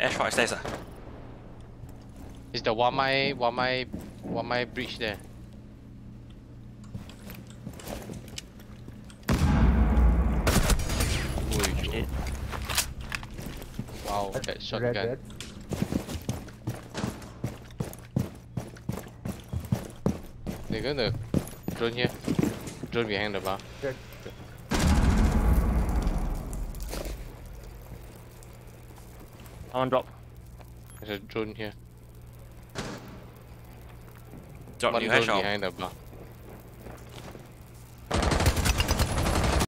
Ashford stairs. Is the Wamai bridge there? Shit. Wow, that shotgun. Red. They're gonna drone here. Drone behind the bar. Red. Someone drop. There's a drone here. Drop One new drone headshot. behind the bar.